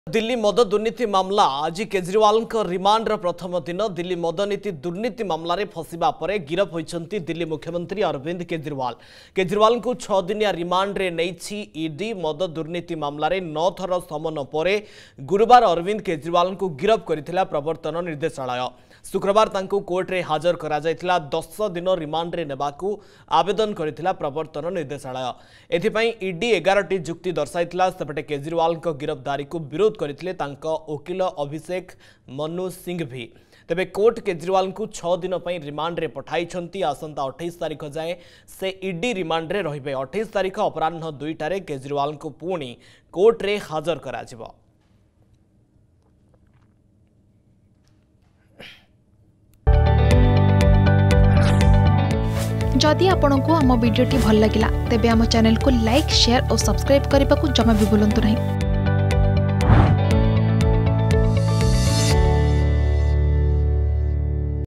दिल्ली मद दुर्नीति मामला आज केजरीवाल रिमांड प्रथम दिन। दिल्ली मद नीति दुर्नीति मामला रे फसिबा परे गिरफ होइछंती दिल्ली मुख्यमंत्री अरविंद केजरीवाल को 6 दिनिया रिमांड रे नैछि ईडी। मद दुर्नीति मामला रे 9 थर समन परे गुरुवार अरविंद केजरीवाल को गिरफ करिथिला प्रवर्तन निर्देशालय। शुक्रवार तांको कोर्ट रे हाजर करा जायतिला। 10 दिन रिमांड रे नेबाकू आवेदन करिथिला प्रवर्तन निर्देशालय। एथिपई ईडी 11टी जुक्ति दर्शाइतिला। सेपटे केजरीवाल को गिरफ्तारी को विरोध करथिले तांको वकील अभिषेक मनु सिंह भी। तेबे कोर्ट केजरीवाल को 6 दिन पई रिमांड रे पठाइछंती। आसंता 28 तारिख जाए से ईडी रिमांड रे रहिबे। 28 तारिख अपराह्न 2टारे केजरीवाल को पुणी कोर्ट रे हाजर करा जिवो। जदि आपंक आम भिडी भल लगा तेब आम चैनल को लाइक शेयर और सब्सक्राइब करने को जमा भी भूलु नहीं।